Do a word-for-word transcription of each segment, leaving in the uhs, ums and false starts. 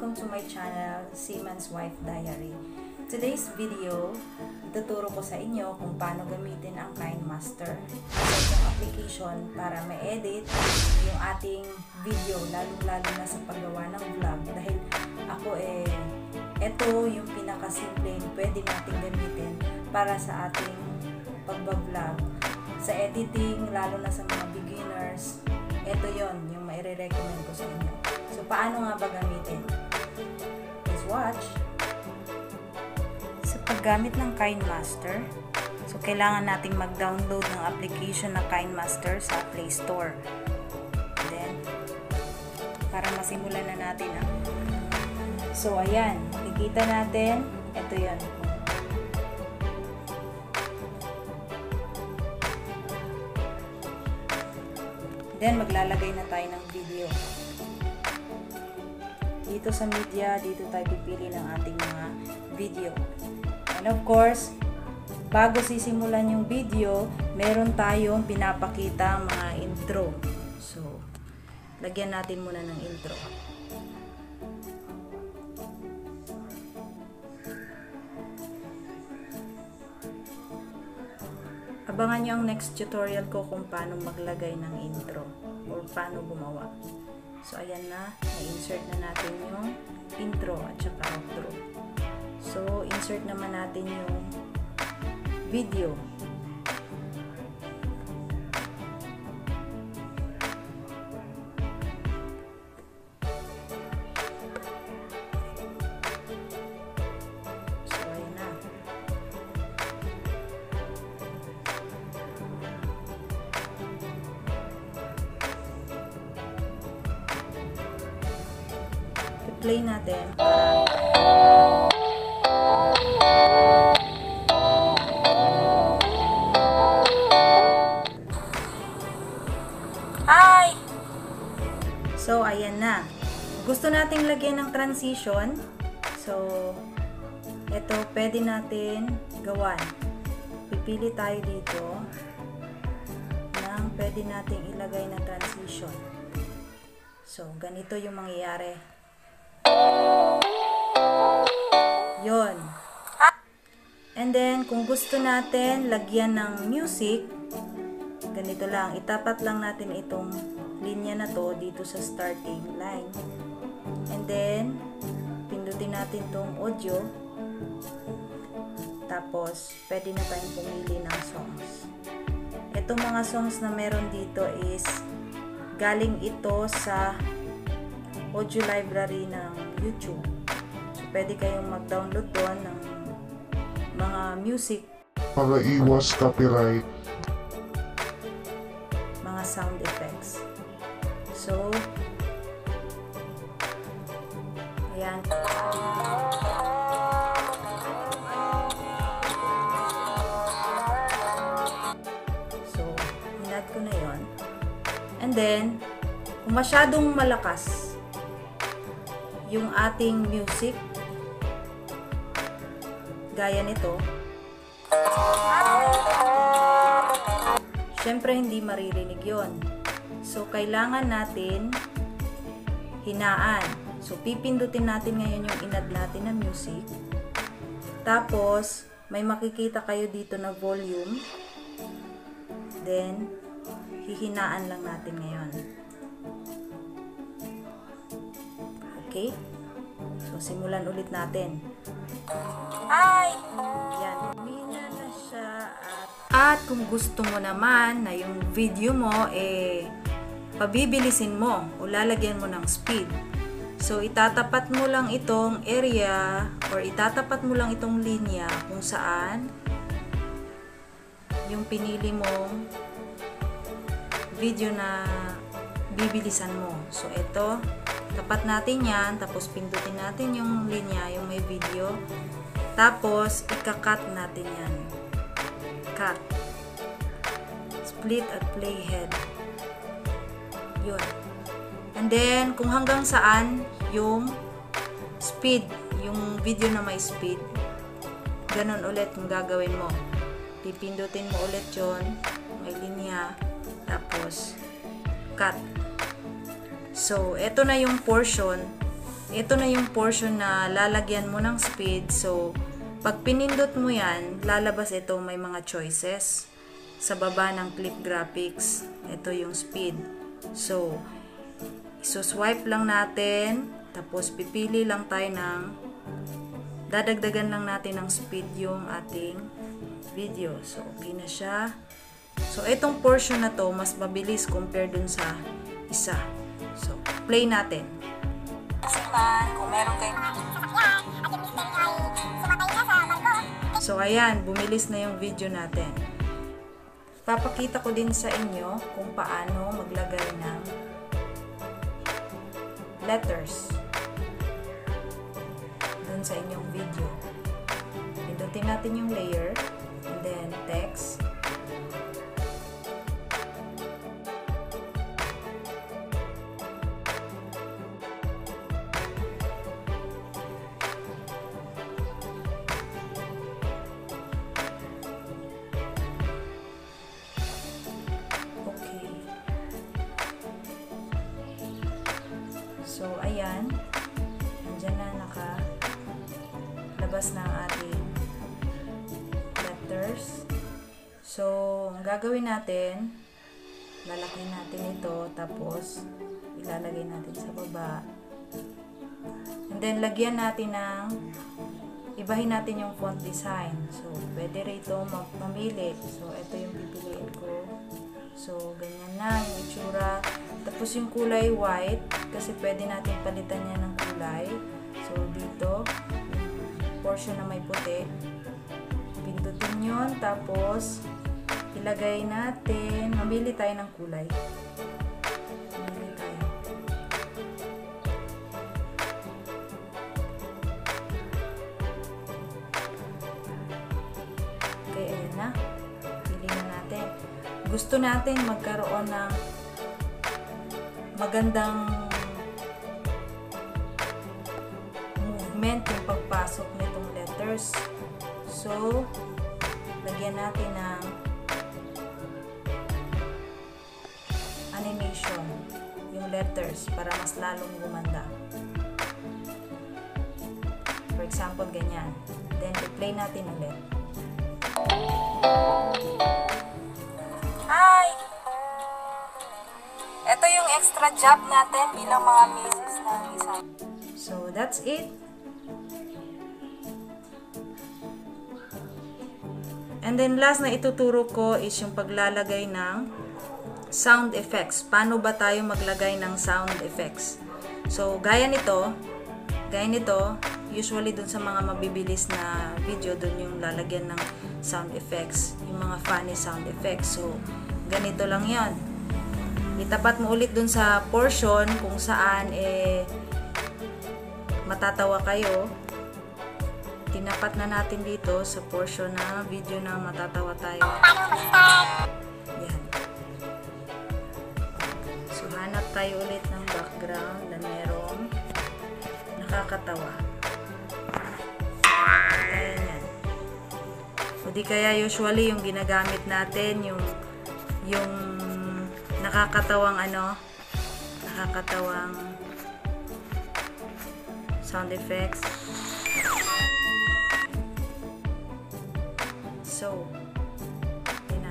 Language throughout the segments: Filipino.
welcome to my channel, Seamans Wife Diary. Today's video, tuturo ko sa inyo kung paano gamitin ang KINEMASTER. Isang application para ma-edit yung ating video, lalong-lalo na sa paggawa ng vlog. Dahil ako eh, ito yung pinakasimple pwede natin gamitin para sa ating pagbablog. Sa editing, lalo na sa mga beginners, ito yon yung maire-recommend ko sa inyo. So, paano nga ba gamitin? Please watch. Sa paggamit ng KINEMASTER, so kailangan nating mag-download ng application na KINEMASTER sa Play Store. Then, para masimulan na natin. Ah. So, ayan. Makikita natin. Ito yan. Then, maglalagay na tayo ng video. Dito sa media, dito tayo pipili ng ating mga video. And of course, bago sisimulan yung video, meron tayong pinapakita mga intro. So, lagyan natin muna ng intro. Abangan nyo ang next tutorial ko kung paano maglagay ng intro or paano gumawa. So, ayan na. Na-insert na natin yung intro at saka outro. So, insert naman natin yung video. So, ayan na. Play natin. Hi! So, ayan na. Gusto nating lagyan ng transition. So, ito, pwede natin gawan. Pipili tayo dito ng pwede nating ilagay na transition. So, ganito yung mangyayari. Yon. And then, kung gusto natin lagyan ng music, ganito lang. Itapat lang natin itong linya na to dito sa starting line. And then, pindutin natin itong audio. Tapos, pwede na tayong pumili ng songs. Itong mga songs na meron dito is galing ito sa audio library ng YouTube. So, pwede kayong mag-download doon ng mga music. Para iwas copyright. Mga sound effects. So, ayan. So, hinad ko na yon. And then, kung masyadong malakas yung ating music, gaya nito, syempre hindi maririnig yon. So, kailangan natin hinaan. So, pipindutin natin ngayon yung inad natin na music. Tapos, may makikita kayo dito na volume. Then, hihinaan lang natin ngayon. Okay? So, simulan ulit natin. Hi! Yan. Humina na siya. At, at kung gusto mo naman na yung video mo, eh, pabibilisin mo o lalagyan mo ng speed. So, itatapat mo lang itong area or itatapat mo lang itong linya kung saan yung pinili mong video na bibilisan mo. So, ito, tapat natin yan, tapos pindutin natin yung linya, yung may video, tapos ika-cut natin yan. Cut. Split at playhead. Yun. And then, kung hanggang saan yung speed, yung video na may speed, ganun ulit yung gagawin mo. Pipindutin mo ulit yun, may linya, tapos cut. So, ito na yung portion ito na yung portion na lalagyan mo ng speed. So, pag pinindot mo yan, lalabas ito, may mga choices. Sa baba ng clip graphics, ito yung speed. So, isuswipe lang natin, tapos pipili lang tayo ng, dadagdagan lang natin ng speed yung ating video. So, okay na siya. So, itong portion na to, mas mabilis compare dun sa isa. So, play natin. Kung meron kayong So, ayan, bumilis na yung video natin. Papakita ko din sa inyo kung paano maglagay ng letters dun sa inyong video. Pindutin natin yung layer, and then text. So, ayan. Nandiyan na nakalabas na ang ating letters. So, ang gagawin natin, lalaki natin ito, tapos ilalagay natin sa baba. And then, lagyan natin ng, ibahin natin yung font design. So, pwede rito mamili. So, ito yung pipiliin ko. So, ganyan na yung itsura. Tapos yung kulay white, kasi pwede natin palitan niya ng kulay. So, dito, portion na may puti. Pindutin yun. Tapos, ilagay natin. Mamili tayo ng kulay. Mamili tayo. Okay, ayan na. Pili na natin. Gusto natin magkaroon ng magandang movement yung pagpasok nitong letters. So, lagyan natin ng animation yung letters para mas lalong gumanda. For example, ganyan. Then, i-play natin ulit. Hi! Ito yung extra job natin bilang mga misis ng isang. So, that's it. And then, last na ituturo ko is yung paglalagay ng sound effects. Paano ba tayo maglagay ng sound effects? So, gaya nito, gaya nito, usually dun sa mga mabibilis na video, dun yung lalagyan ng sound effects, yung mga funny sound effects. So, ganito lang yon. Itapat mo ulit dun sa portion kung saan eh matatawa kayo. Tinapat na natin dito sa portion na video na matatawa tayo. Yan. So, hanap tayo ulit ng background na merong nakakatawa. Ayan yan. O di kaya usually yung ginagamit natin, yung yung nakakatawang ano, nakakatawang sound effects. So, yun na.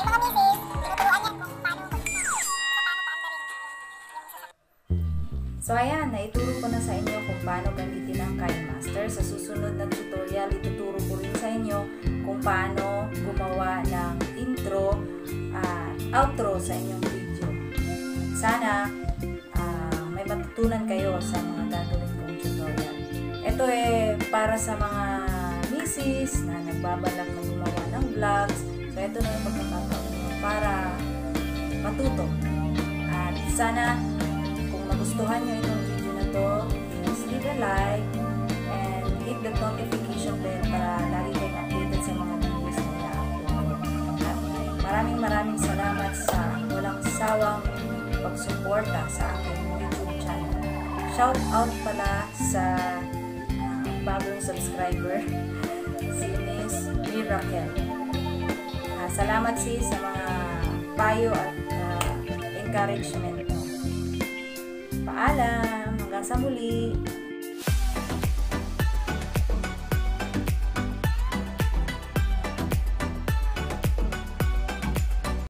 So, ayan, naituro ko na sa inyo kung paano gamitin ang KINEMASTER. Sa susunod na tutorial, ituturo ko rin sa inyo kung paano gumawa ng intro at uh, outro sa inyong video. Sana uh, may matutunan kayo sa mga gagawin kong tutorial. Ito eh para sa mga misis na nagbabalak na gumawa ng vlogs. So, ito na yung pagkakataon nyo para matuto. At sana kung nagustuhan nyo itong video na to, please leave a like and hit the notification bell para lagi kayong updated sa mga videos na i-upload. At maraming maraming salamat sa walang sawang pagsuporta sa aking YouTube channel. Shout out pala sa uh, bagong subscriber, si Miss Miracle. Uh, salamat sis sa mga payo at uh, encouragement. Paalam! Hanggang sa muli!